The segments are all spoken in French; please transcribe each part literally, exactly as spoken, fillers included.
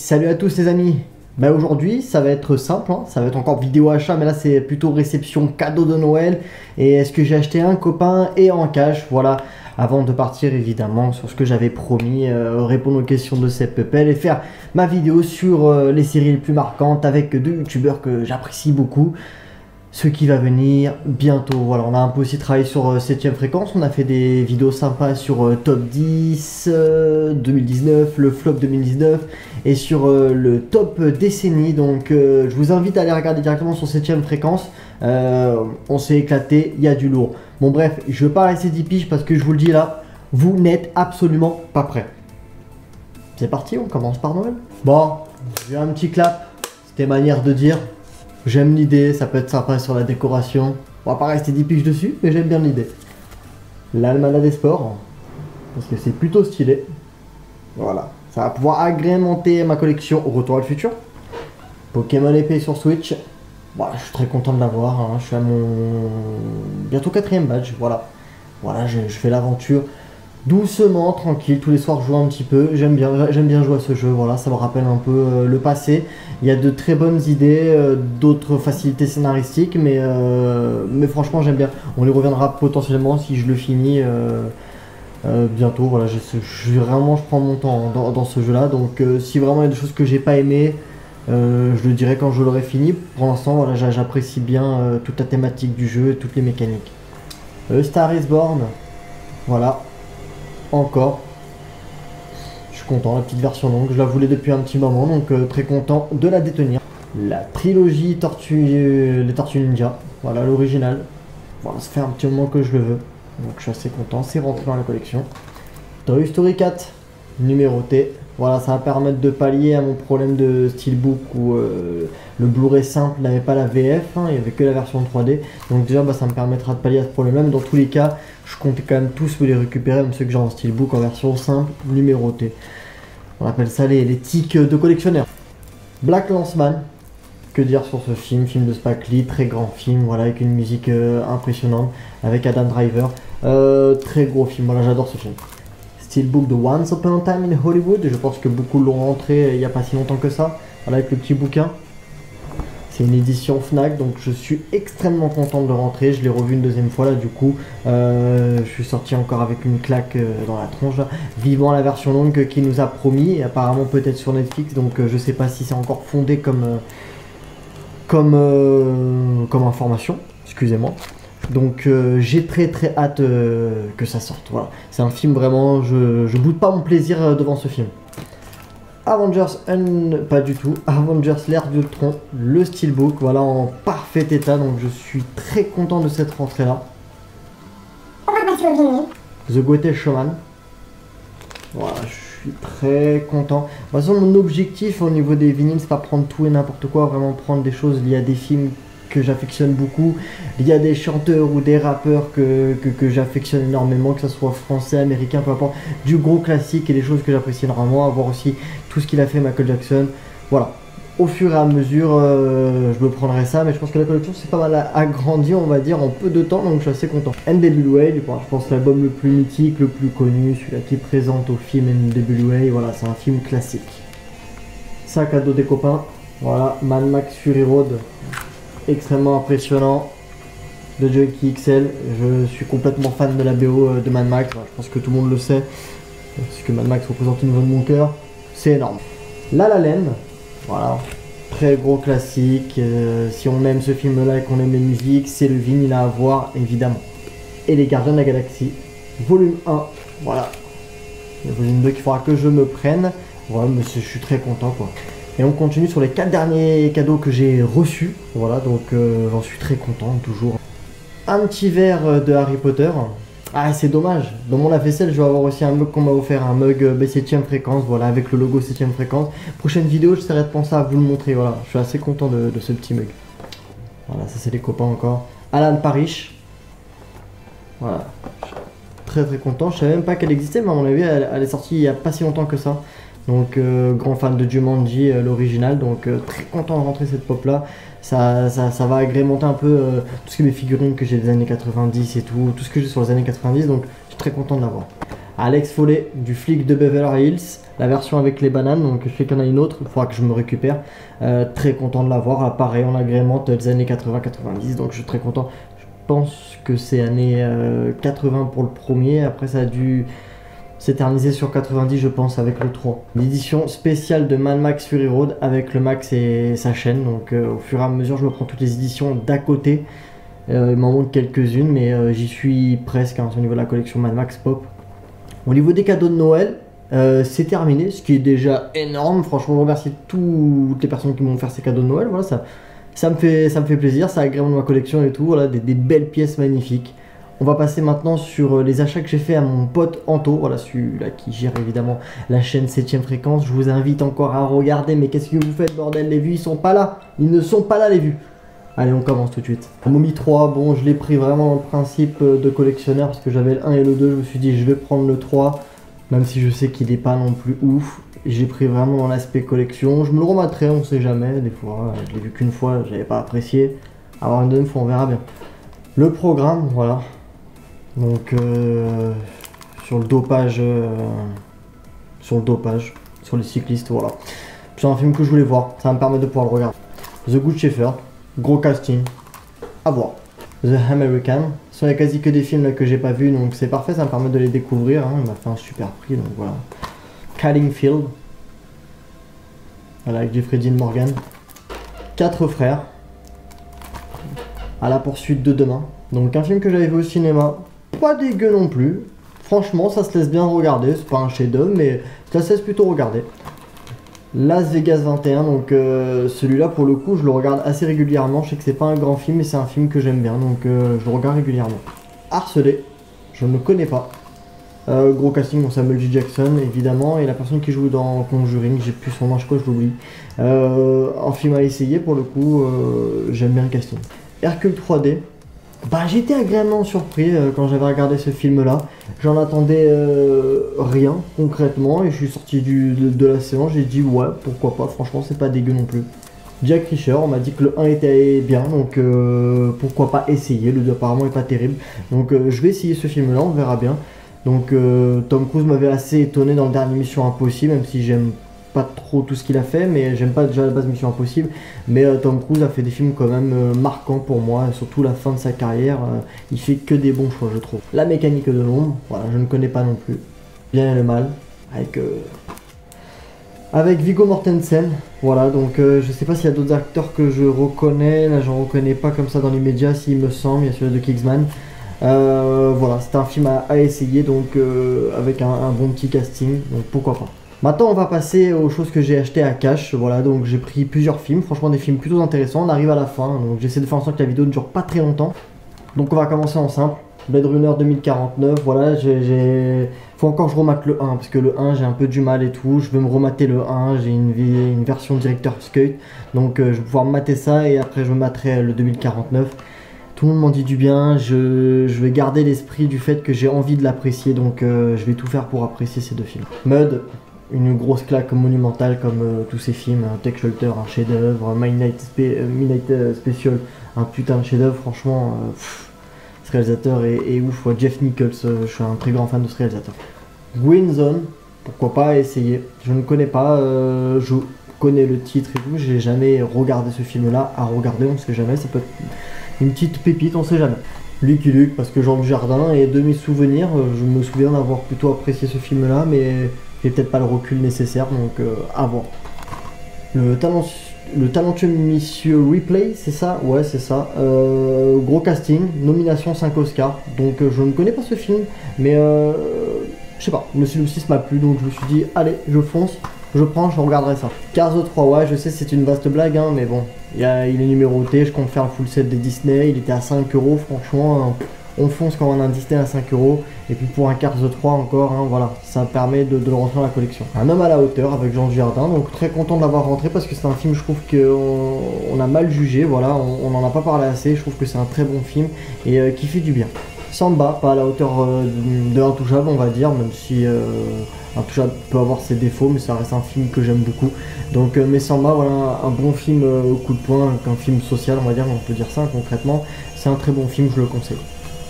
Salut à tous les amis. Bah aujourd'hui ça va être simple, hein. Ça va être encore vidéo achat, mais là c'est plutôt réception cadeau de Noël. Et est-ce que j'ai acheté un copain et en cash, voilà. Avant de partir évidemment sur ce que j'avais promis, euh, répondre aux questions de Seb Pepel et faire ma vidéo sur euh, les séries les plus marquantes avec deux youtubeurs que j'apprécie beaucoup. Ce qui va venir bientôt. Voilà, on a un peu aussi travaillé sur euh, septième fréquence, on a fait des vidéos sympas sur euh, top dix euh, deux mille dix-neuf, le flop deux mille dix-neuf et sur euh, le top décennie. Donc euh, je vous invite à aller regarder directement sur septième fréquence. Euh, on s'est éclaté, il y a du lourd. Bon bref, je ne veux pas rester dix piges parce que je vous le dis là, vous n'êtes absolument pas prêts. C'est parti, on commence par Noël. Bon, j'ai un petit clap, c'était manière de dire. J'aime l'idée, ça peut être sympa sur la décoration. On va pas rester dix piges dessus, mais j'aime bien l'idée. L'Almanach des sports, parce que c'est plutôt stylé. Voilà, ça va pouvoir agrémenter ma collection au Retour à le futur. Pokémon épée sur Switch. Voilà, je suis très content de l'avoir. Hein. Je suis à mon bientôt quatrième badge. Voilà, voilà, je, je fais l'aventure doucement, tranquille. Tous les soirs, je joue un petit peu. J'aime bien, j'aime bien jouer à ce jeu. Voilà, ça me rappelle un peu euh, le passé. Il y a de très bonnes idées, euh, d'autres facilités scénaristiques, mais, euh, mais franchement, j'aime bien. On y reviendra potentiellement si je le finis euh, euh, bientôt. Voilà, je, je, vraiment, je prends mon temps dans, dans ce jeu-là. Donc, euh, si vraiment il y a des choses que j'ai pas aimées, euh, je le dirai quand je l'aurai fini. Pour l'instant, voilà, j'apprécie bien euh, toute la thématique du jeu et toutes les mécaniques. Euh, Star is Born, voilà. Encore, je suis content, la petite version longue, je la voulais depuis un petit moment, donc euh, très content de la détenir. La trilogie Tortue, euh, les Tortues Ninja, voilà l'original. Voilà, ça fait un petit moment que je le veux, donc je suis assez content, c'est rentré dans la collection. Toy Story quatre, numéroté. Voilà, ça va permettre de pallier à mon problème de steelbook où euh, le Blu-ray simple n'avait pas la V F, hein, il n'y avait que la version trois D. Donc déjà, bah, ça me permettra de pallier à ce problème-là. Mais dans tous les cas, je comptais quand même tous les récupérer, même ceux que j'ai en steelbook en version simple, numérotée. On appelle ça les, les tics de collectionneur. Black Landsman, que dire sur ce film, film de Spike Lee, très grand film, voilà, avec une musique euh, impressionnante, avec Adam Driver. Euh, très gros film, voilà, j'adore ce film. Steelbook de Once Upon a Time in Hollywood, je pense que beaucoup l'ont rentré il n'y a pas si longtemps que ça, voilà, avec le petit bouquin. C'est une édition Fnac, donc je suis extrêmement content de le rentrer, je l'ai revu une deuxième fois là du coup, euh, je suis sorti encore avec une claque euh, dans la tronche là, vivant la version longue qu'il nous a promis, et apparemment peut-être sur Netflix, donc euh, je sais pas si c'est encore fondé comme, euh, comme, euh, comme information, excusez-moi. Donc euh, j'ai très très hâte euh, que ça sorte, voilà. C'est un film vraiment, je, je boude pas mon plaisir euh, devant ce film. Avengers, un... pas du tout, Avengers l'ère d'Ultron, le steelbook, voilà, en parfait état, donc je suis très content de cette rentrée là. The Greatest Showman, voilà, je suis très content. De toute façon, mon objectif au niveau des vinyles, c'est pas prendre tout et n'importe quoi, vraiment prendre des choses liées à des films que j'affectionne beaucoup. Il y a des chanteurs ou des rappeurs que, que, que j'affectionne énormément, que ce soit français, américain, peu importe, du gros classique et des choses que j'apprécie énormément, avoir aussi tout ce qu'il a fait Michael Jackson. Voilà, au fur et à mesure euh, je me prendrai ça, mais je pense que la collection c'est pas mal agrandi, on va dire, en peu de temps, donc je suis assez content. N W A, bon, je pense l'album le plus mythique, le plus connu, celui-là qui présente au film N W A, voilà, c'est un film classique. Sac à dos des copains, voilà, Mad Max Fury Road, extrêmement impressionnant, de Junkie X L. Je suis complètement fan de la B O de Mad Max, je pense que tout le monde le sait, parce que Mad Max représente une zone de mon cœur, c'est énorme. La La Land, voilà, très gros classique, euh, si on aime ce film là et qu'on aime les musiques, c'est le vinyle à avoir évidemment. Et les Gardiens de la Galaxie, volume un, voilà, le volume deux qu'il faudra que je me prenne, voilà, mais je suis très content quoi. Et on continue sur les quatre derniers cadeaux que j'ai reçus. Voilà, donc euh, j'en suis très content, toujours. Un petit verre de Harry Potter. Ah, c'est dommage. Dans mon lave-vaisselle, je vais avoir aussi un mug qu'on m'a offert, un mug euh, septième fréquence, voilà, avec le logo septième fréquence. Prochaine vidéo, j'essaierai de penser à vous le montrer, voilà. Je suis assez content de, de ce petit mug. Voilà, ça c'est les copains encore. Alan Parrish. Voilà. Très très content. Je savais même pas qu'elle existait, mais à mon avis, elle, elle est sortie il y a pas si longtemps que ça. Donc euh, grand fan de Jumanji, euh, l'original, donc euh, très content de rentrer cette pop là. Ça, ça, ça va agrémenter un peu euh, tout ce qui est mes figurines que j'ai des années quatre-vingt-dix et tout, tout ce que j'ai sur les années quatre-vingt-dix, donc je suis très content de l'avoir. Alex Follet du flic de Beverly Hills, la version avec les bananes, donc je sais qu'il y en a une autre, il faudra que je me récupère. Euh, très content de l'avoir, ah, pareil, on agrémente des années quatre-vingts quatre-vingt-dix, donc je suis très content. Je pense que c'est années euh, quatre-vingts pour le premier, après ça a dû s'éterniser sur quatre-vingt-dix je pense avec le trois. L'édition spéciale de Mad Max Fury Road avec le Max et sa chaîne, donc euh, au fur et à mesure je me prends toutes les éditions d'à côté. Euh, il m'en manque quelques-unes, mais euh, j'y suis presque hein, au niveau de la collection Mad Max Pop. Au niveau des cadeaux de Noël, euh, c'est terminé, ce qui est déjà énorme. Franchement, je remercie toutes les personnes qui m'ont offert ces cadeaux de Noël. Voilà, ça, ça, me fait, ça me fait plaisir, ça agrémente ma collection et tout. Voilà, des, des belles pièces magnifiques. On va passer maintenant sur les achats que j'ai fait à mon pote Anto. Voilà, celui-là qui gère évidemment la chaîne septième fréquence. Je vous invite encore à regarder, mais qu'est-ce que vous faites, bordel? Les vues, ils sont pas là. Ils ne sont pas là, les vues. Allez, on commence tout de suite. Mommy trois, bon, je l'ai pris vraiment dans le principe de collectionneur parce que j'avais le un et le deux. Je me suis dit, je vais prendre le trois, même si je sais qu'il n'est pas non plus ouf. J'ai pris vraiment dans l'aspect collection. Je me le remettrai, on sait jamais. Des fois, je l'ai vu qu'une fois, j'avais pas apprécié. Alors une deuxième fois, on verra bien. Le programme, voilà. Donc, euh, sur le dopage, euh, sur le dopage, sur les cyclistes, voilà. C'est un film que je voulais voir, ça va me permettre de pouvoir le regarder. The Good Shepherd. Gros casting, à voir. The American, ce sont les quasi que des films là, que j'ai pas vu, donc c'est parfait, ça me permet de les découvrir. Hein. Il m'a fait un super prix, donc voilà. Caddingfield, voilà, avec Jeffrey Dean Morgan. Quatre frères, à la poursuite de demain. Donc un film que j'avais vu au cinéma, pas dégueu non plus. Franchement, ça se laisse bien regarder, c'est pas un chef-d'œuvre, mais ça se laisse plutôt regarder. Las Vegas vingt et un, donc euh, celui-là pour le coup je le regarde assez régulièrement. Je sais que c'est pas un grand film mais c'est un film que j'aime bien, donc euh, je le regarde régulièrement. Harcelé, je ne connais pas. Euh, gros casting, bon, Samuel J. Jackson évidemment, et la personne qui joue dans Conjuring, j'ai plus son nom, je crois que je l'oublie. Euh, un film à essayer pour le coup, euh, j'aime bien le casting. Hercule trois D. Bah, j'étais agréablement surpris euh, quand j'avais regardé ce film là. J'en attendais euh, rien concrètement et je suis sorti du, de, de la séance, j'ai dit ouais pourquoi pas, franchement c'est pas dégueu non plus. Jack Reacher, on m'a dit que le un était bien, donc euh, pourquoi pas essayer, le deux apparemment est pas terrible. Donc euh, je vais essayer ce film là, on verra bien. Donc euh, Tom Cruise m'avait assez étonné dans le dernier Mission Impossible, même si j'aime pas trop tout ce qu'il a fait, mais j'aime pas déjà la base Mission Impossible, mais euh, Tom Cruise a fait des films quand même euh, marquants pour moi, surtout la fin de sa carrière, euh, il fait que des bons choix je trouve. La Mécanique de l'ombre, voilà, je ne connais pas non plus. Bien et le mal, avec euh, avec Viggo Mortensen, voilà, donc euh, je sais pas s'il y a d'autres acteurs que je reconnais, là j'en reconnais pas comme ça dans l'immédiat, s'il me semble, il y a celui de Kingsman. Euh, voilà, c'est un film à, à essayer, donc euh, avec un, un bon petit casting, donc pourquoi pas. Maintenant on va passer aux choses que j'ai achetées à cash, voilà, donc j'ai pris plusieurs films, franchement des films plutôt intéressants, on arrive à la fin, donc j'essaie de faire en sorte que la vidéo ne dure pas très longtemps. Donc on va commencer en simple, Blade Runner deux mille quarante-neuf, voilà, j'ai... Faut encore que je remate le un, parce que le un j'ai un peu du mal et tout, je vais me remater le un, j'ai une, une version Director's Cut, donc euh, je vais pouvoir mater ça et après je me materai le deux mille quarante-neuf. Tout le monde m'en dit du bien, je, je vais garder l'esprit du fait que j'ai envie de l'apprécier, donc euh, je vais tout faire pour apprécier ces deux films. Mud, une grosse claque monumentale comme euh, tous ces films, hein. Tech Shelter, un chef-d'œuvre, Midnight, Spe euh, Midnight euh, Special, un putain de chef-d'œuvre, franchement, euh, pff, ce réalisateur est, est ouf, ouais, Jeff Nichols, euh, je suis un très grand fan de ce réalisateur. Green Zone, pourquoi pas essayer, je ne connais pas, euh, je connais le titre et tout, j'ai jamais regardé ce film-là, à regarder, on ne sait jamais, ça peut être une petite pépite, on sait jamais. Lucky Luke, parce que Jean Dujardin, et de mes souvenirs, je me souviens d'avoir plutôt apprécié ce film-là, mais j'ai peut-être pas le recul nécessaire, donc euh, à voir. Le, talent, le talentueux Monsieur Ripley, c'est ça? Ouais, c'est ça. Euh, gros casting, nomination cinq Oscars, donc euh, je ne connais pas ce film, mais euh, je sais pas, le synopsis m'a plu, donc je me suis dit, allez, je fonce. Je prends, je regarderai ça. Cars trois, ouais, je sais, c'est une vaste blague, hein, mais bon, il, y a, il est numéroté, je compte faire le full set des Disney, il était à cinq euros, franchement, on fonce quand on a un Disney à cinq euros, et puis pour un Cars trois encore, hein, voilà, ça permet de, de le rentrer dans la collection. Un homme à la hauteur avec Jean Dujardin, donc très content de l'avoir rentré parce que c'est un film, je trouve qu'on on a mal jugé, voilà, on n'en a pas parlé assez, je trouve que c'est un très bon film et euh, qui fait du bien. Samba, pas à la hauteur euh, de Intouchable, on va dire, même si euh, Intouchable peut avoir ses défauts, mais ça reste un film que j'aime beaucoup. Donc, euh, mais Samba, voilà, un, un bon film euh, au coup de poing, un film social, on va dire, on peut dire ça concrètement. C'est un très bon film, je le conseille.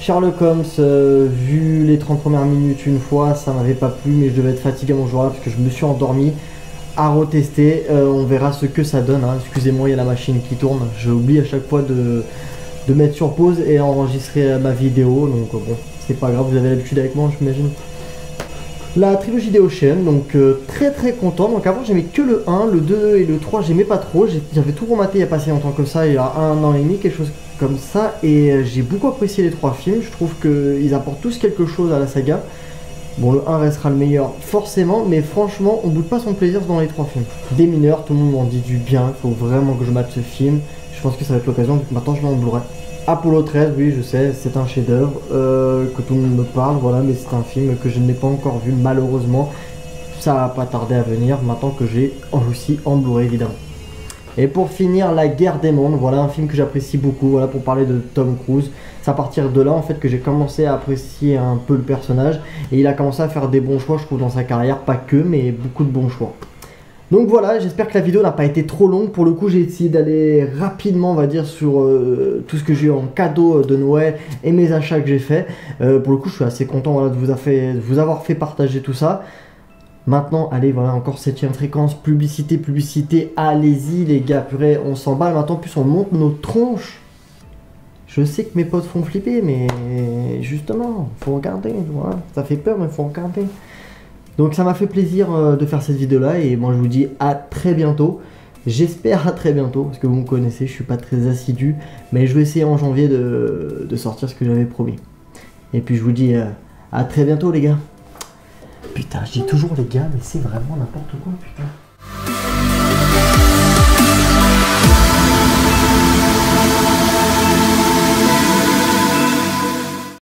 Sherlock Holmes, euh, vu les trente premières minutes une fois, ça m'avait pas plu, mais je devais être fatigué à mon jour là parce que je me suis endormi. À retester, euh, on verra ce que ça donne, hein. Excusez-moi, il y a la machine qui tourne, j'oublie à chaque fois de, de mettre sur pause et enregistrer ma vidéo, donc euh, bon, c'est pas grave, vous avez l'habitude avec moi, j'imagine. La trilogie des Ocean, donc euh, très très content. Donc avant j'aimais que le un, le deux et le trois j'aimais pas trop. J'avais tout rematé il y a pas si longtemps que ça, il y a un an et demi, quelque chose comme ça. Et euh, j'ai beaucoup apprécié les trois films, je trouve qu'ils apportent tous quelque chose à la saga. Bon, le un restera le meilleur forcément, mais franchement on boude pas son plaisir dans les trois films. Des mineurs, tout le monde m'en dit du bien, il faut vraiment que je mate ce film. Je pense que ça va être l'occasion, maintenant je l'en Blu-ray. Apollo treize, oui je sais, c'est un chef-d'œuvre euh, que tout le monde me parle, voilà, mais c'est un film que je n'ai pas encore vu malheureusement. Ça va pas tarder à venir, maintenant que j'ai aussi en Blu-ray évidemment. Et pour finir, La Guerre des Mondes, voilà un film que j'apprécie beaucoup, voilà pour parler de Tom Cruise. C'est à partir de là en fait que j'ai commencé à apprécier un peu le personnage et il a commencé à faire des bons choix je trouve dans sa carrière, pas que, mais beaucoup de bons choix. Donc voilà, j'espère que la vidéo n'a pas été trop longue. Pour le coup, j'ai essayé d'aller rapidement, on va dire, sur euh, tout ce que j'ai eu en cadeau de Noël et mes achats que j'ai fait. Euh, pour le coup, je suis assez content voilà, de, vous a fait, de vous avoir fait partager tout ça. Maintenant, allez, voilà, encore septième fréquence, publicité, publicité, allez-y les gars, purée, on s'emballe. Maintenant, plus on monte nos tronches. Je sais que mes potes font flipper, mais justement, faut regarder, voilà. Ça fait peur, mais faut regarder. Donc ça m'a fait plaisir euh, de faire cette vidéo là et moi je vous dis à très bientôt. J'espère à très bientôt parce que vous me connaissez, je suis pas très assidu, mais je vais essayer en janvier de, de sortir ce que j'avais promis. Et puis je vous dis euh, à très bientôt les gars. Putain, je dis toujours les gars, mais c'est vraiment n'importe quoi putain.